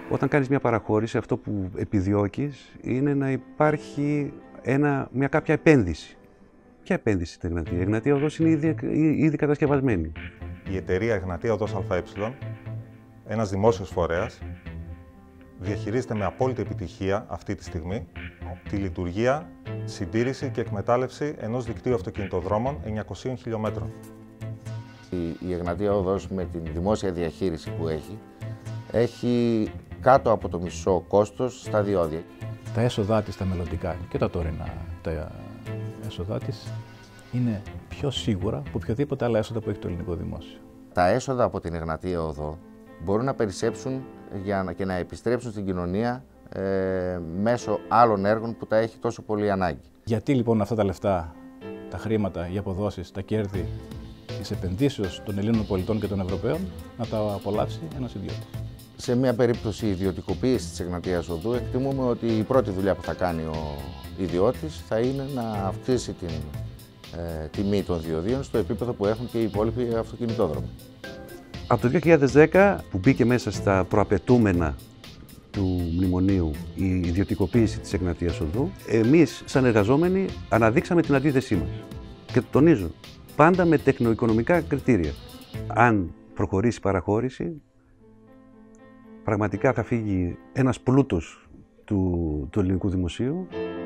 Όταν κάνεις μια παραχώρηση, αυτό που επιδιώκεις είναι να υπάρχει μια κάποια επένδυση. Ποια επένδυση στην Εγνατία? Η Εγνατία Οδός είναι ήδη κατασκευασμένη. Η εταιρεία Εγνατία Οδός ΑΕ, ένας δημόσιος φορέας, διαχειρίζεται με απόλυτη επιτυχία αυτή τη στιγμή τη λειτουργία, συντήρηση και εκμετάλλευση ενός δικτύου αυτοκινητοδρόμων 900 χιλιόμετρων. Η Εγνατία Οδός με την δημόσια διαχείριση που έχει κάτω από το μισό κόστος στα διόδια. Τα έσοδά της, τα μελλοντικά και τα τωρινά, τα έσοδά της είναι πιο σίγουρα από οποιοδήποτε άλλα έσοδα που έχει το ελληνικό δημόσιο. Τα έσοδα από την Εγνατία Οδό μπορούν να περισσέψουν και να επιστρέψουν στην κοινωνία μέσω άλλων έργων που τα έχει τόσο πολύ ανάγκη. Γιατί λοιπόν αυτά τα λεφτά, τα χρήματα, οι αποδόσεις, τα κέρδη της επενδύσεως των Ελλήνων πολιτών και των Ευρωπαίων να τα απολαύσει ένας ιδιώτης? Σε μια περίπτωση ιδιωτικοποίησης της Εγνατίας Οδού, εκτιμούμε ότι η πρώτη δουλειά που θα κάνει ο ιδιώτης θα είναι να αυξήσει την τιμή των διοδίων στο επίπεδο που έχουν και οι υπόλοιποι αυτοκινητόδρομοι. Από το 2010, που μπήκε μέσα στα προαπαιτούμενα του μνημονίου η ιδιωτικοποίηση της Εγνατίας Οδού, εμείς σαν εργαζόμενοι αναδείξαμε την αντίθεσή μας. Και το τονίζω, πάντα με τεχνοοικονομικά κριτήρια. Αν προχωρήσει η παραχώρηση, πραγματικά θα φύγει ένας πλούτος του ελληνικού δημοσίου.